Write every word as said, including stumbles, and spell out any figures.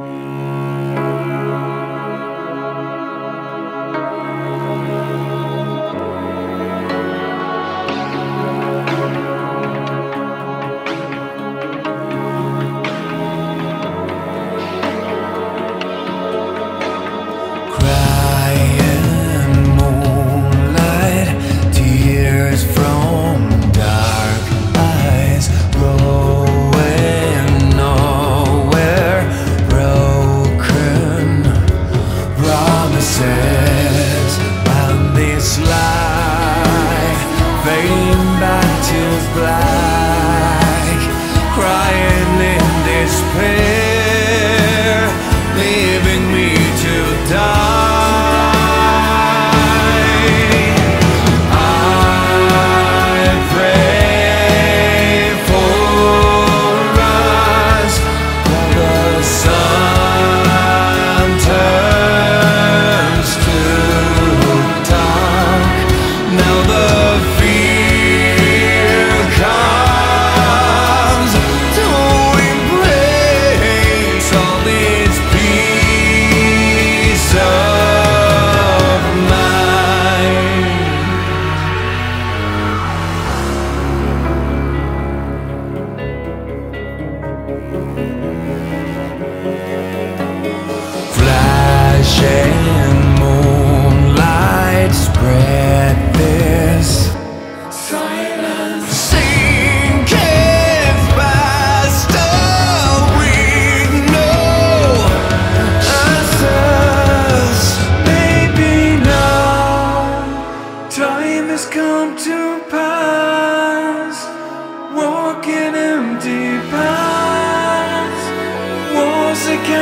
And this life fading back to black, crying in despair, leaving me to die. I pray for us that the sun turns to dark. Now the fear comes to embrace all this peace of mind. Flashing moonlight spread this silence, sinking faster. We know answers, baby. Now time has come to pass, walking empty paths, walls against